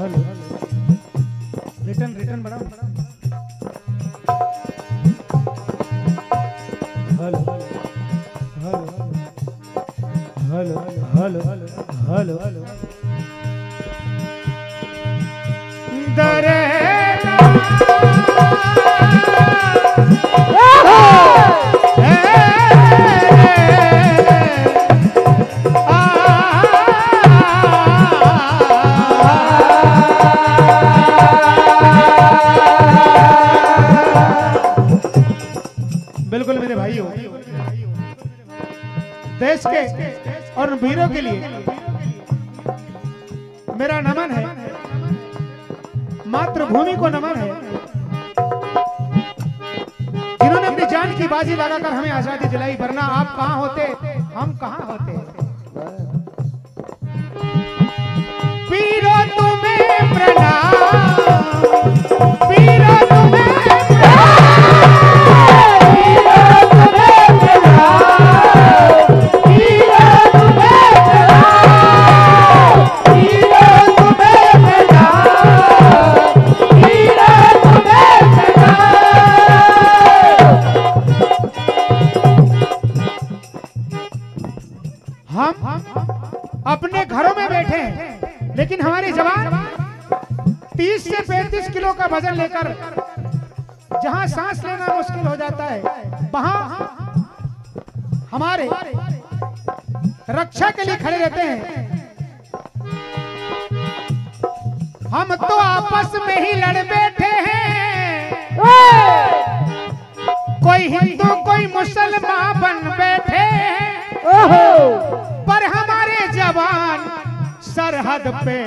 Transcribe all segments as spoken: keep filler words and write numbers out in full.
Hello return return बढ़ाओ hello hello hello hello hello hello दरे बिल्कुल मेरे भाइयों, देश के और वीरों के लिए मेरा नमन है, मातृभूमि को नमन है, जिन्होंने अपनी जान की बाजी लगाकर हमें आजादी दिलाई। वरना आप कहां होते, हम कहां होते। वीरों तुम्हें प्रणाम, वीरों तुम्हें अपने घरों में बैठे हैं, लेकिन हमारे जवान तीस से पैंतीस किलो का वजन लेकर जहां सांस लेना मुश्किल हो जाता है, वहां हमारे रक्षा के लिए खड़े रहते हैं। हम तो आपस में ही लड़ बैठे हैं, कोई हिंदू कोई मुसलमान बन बैठे हैं, पर हमारे जवान सरहद पे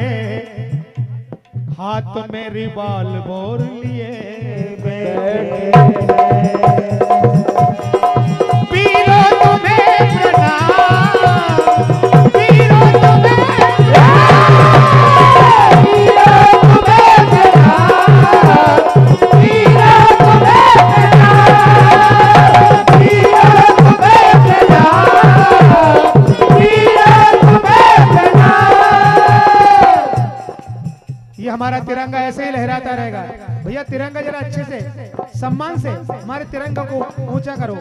हाथ में रिवॉल्वर लिए बैठे। वीरों तुम्हें प्रणाम, वीरों तुम्हें हमारा तिरंगा ऐसे ही लहराता रहेगा। भैया तिरंगा जरा अच्छे से सम्मान से हमारे तिरंगा को ऊंचा करो।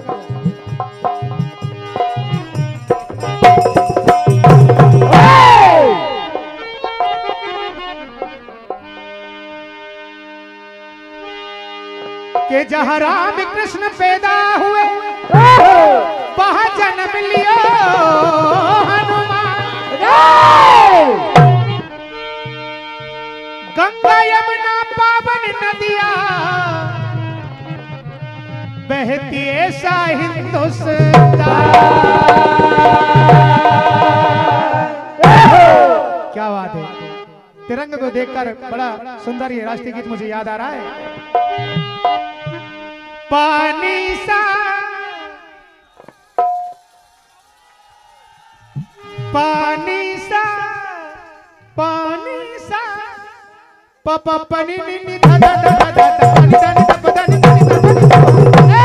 कि जहाँ राम कृष्ण पैदा हुए वहाँ जन्म लियो हनुमान। गंगा यमुना पावन नदिया बहती ऐसा हिंदुस्तान। क्या बात है, तिरंगे को देखकर बड़ा सुंदर ये राष्ट्रीय गीत मुझे याद आ रहा है। पानी सा पानी सा पानी सा पापा पानी नी धा धा धा धा धा पानी धा नी धा धा नी धा नी।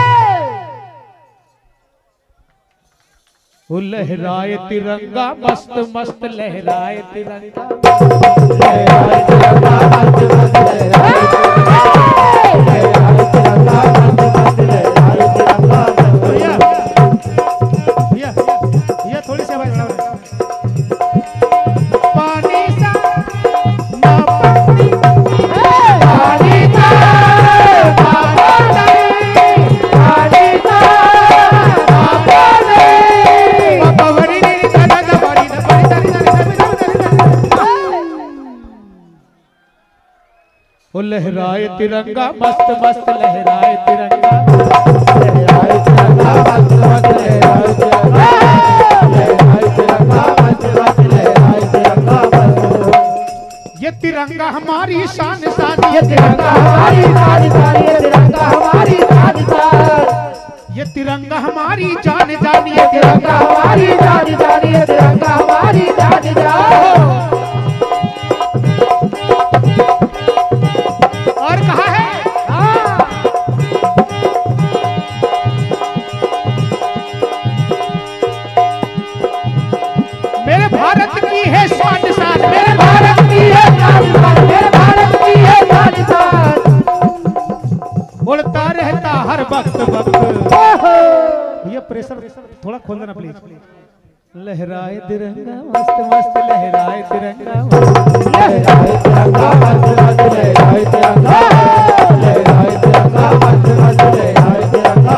वो लहराए तिरंगा मस्त मस्त लहराए तिरंगा, लहराए तिरंगा मस्त मस्त लहराए तिरंगा, लहराए तिरंगा मस्त मस्त लहराए तिरंगा। भैया भैया थोड़ी सी आवाज बढ़ाओ। वो लहराए तिरंगा मस्त मस्त लहराए तिरंगा, लहराए तिरंगा मस्त मस्त लहराए तिरंगा, लहराए तिरंगा मस्त मस्त लहराए तिरंगा। ये तिरंगा हमारी शान शान, ये तिरंगा हमारी शान शान, ये तिरंगा हमारी शान शान, ये तिरंगा हमारी जान जान, ये तिरंगा हमारी जान जान, ये तिरंगा हमारी जान जान। और कहा है मेरे भारत की है शान शान, मेरे भारत की है शान शान, मेरे वक्त वक्त। भैया प्रेशर थोड़ा खोल देना प्लीज। लहराए तिरंगा मस्त मस्त लहराए तिरंगा लहराए तिरंगा मस्त मस्त लहराए तिरंगा लहराए तिरंगा मस्त मस्त लहराए तिरंगा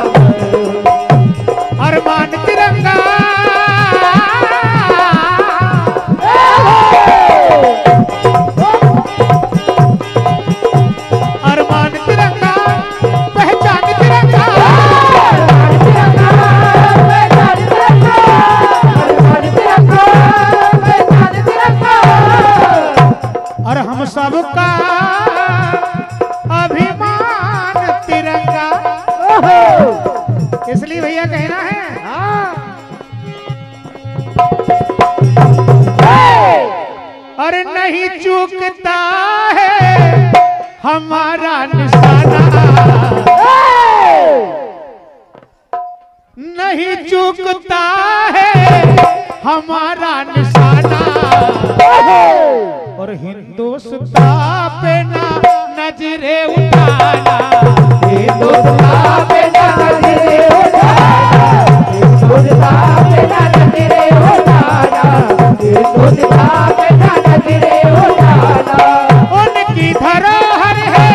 अरमान तिरंगा अरमान तिरंगा पहचान तिरंगा और हम सबका अभिमान तिरंगा। इसलिए भैया कहना है अरे नहीं चूकता है हमारा निशाना नहीं चूकता है हमारा निशाना और हिंदुस्तान पे ना नजरे उठाना हिंदुस्तान पे ना नजरे उठाना हिंदुस्तान पे ना नजरे उठाना हिंदुस्तान पे ना नजरे उठाना उनकी धरोहर है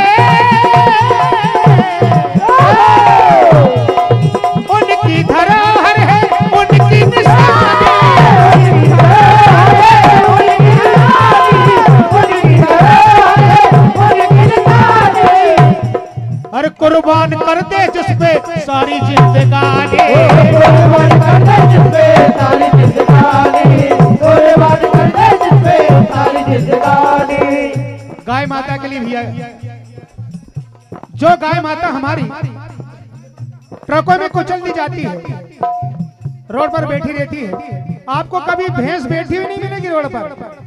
उनकी धरोहर है उनकी निशानी और कुर्बान कर दे जिस पे सारी जिंदगानी कुर्बान कर दे जिस पे सारी जिंदगानी कुर्बान कर दे जिस पे सारी जिंदगानी। गाय माता के लिए भैया जो गाय माता हमारी ट्रकों में कुचल दी जाती है रोड पर बैठी रहती है आपको कभी भैंस बैठी हुई नहीं मिलेगी रोड पर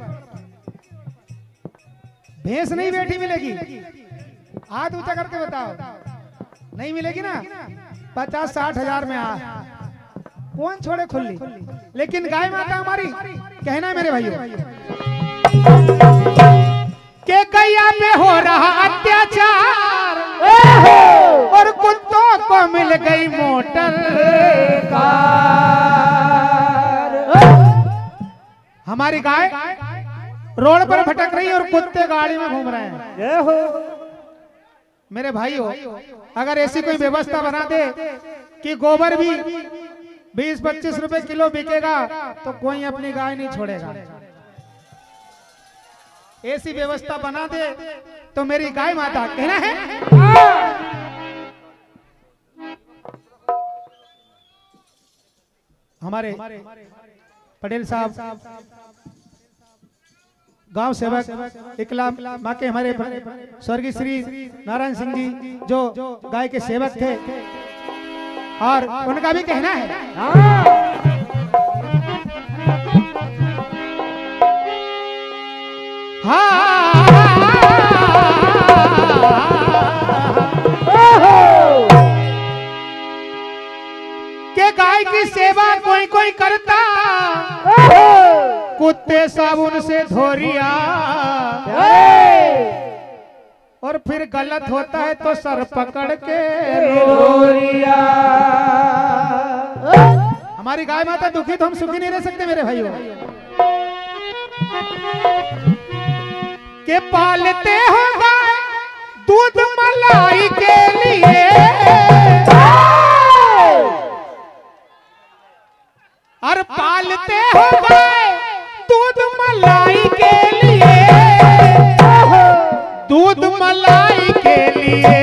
भैंस नहीं बैठी मिलेगी हाथ ऊंचा करके बताओ नहीं मिलेगी ना पचास साठ हजार में आ कौन छोड़े खुली लेकिन गाय माता हमारी कहना है मेरे भाइयों के गैया पे हो रहा अत्याचार और कुत्तों को मिल गई मोटर कार हमारी गाय रोड पर भटक रही है और कुत्ते गाड़ी में घूम रहे हैं मेरे भाइयों अगर ऐसी कोई व्यवस्था बना दे कि गोबर भी बीस पच्चीस रुपए किलो बिकेगा तो कोई अपनी गाय नहीं छोड़ेगा ऐसी व्यवस्था बना दे तो मेरी गाय माता कहना है हमारे पटेल साहब गांव सेवक इकलाम माँ के हमारे स्वर्गीय श्री नारायण सिंह जी जो गाय के सेवक थे और उनका भी कहना है हाँ के गाय की सेवा कोई कोई करता कुत्ते साबुन से धोरिया और फिर गलत होता है तो सर पकड़ के रोरिया। हमारी गाय माता दुखी तो हम सुखी नहीं रह सकते मेरे भाइयों के पालते हो गाय दूध मलाई के लिए और पालते हो गाय दूध मलाई के लिए दूध मलाई के लिए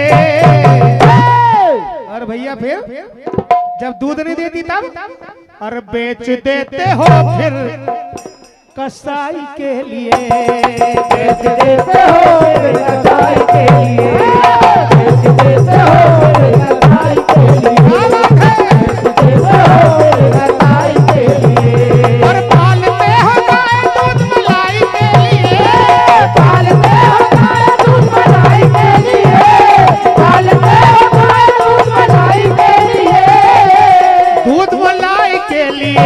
और भैया फिर जब दूध नहीं देती तब और बेच देते हो फिर कसाई के लिए बेच देते हो फिर कसाई के लिए बेच देते हो फिर कसाई के लिए और पालते हो गाय दूध मलाई के लिए पालते हो गाय दूध मलाई के लिए पालते हो गाय दूध मलाई के लिए दूध मलाई के लिए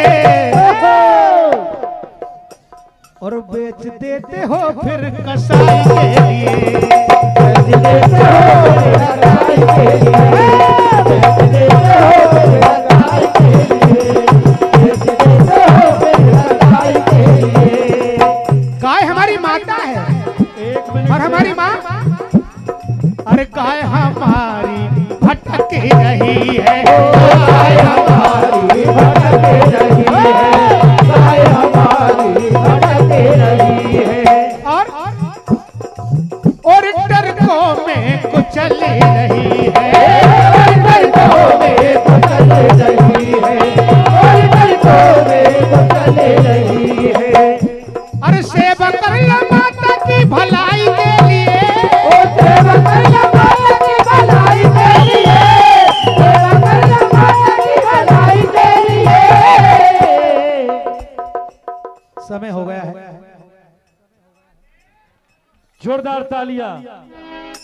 और बेच देते हो फिर कसाई के लिए बेच देते हो फिर कसाई के लिए और हमारी माँ अरे गाय हमारी भटक रही है, गाय हमारी भटक रही है, गाय हमारी भटक रही है। और और डरको में कुचल रही है, डरको में कुचल रही है, और डरको में कुचल रही है। अरे सेवा कर लो माता की भलाई के लिए, ओ सेवा कर लो माता की भलाई के लिए, सेवा कर लो माता की भलाई के लिए। समय हो गया है। जोरदार तालियां।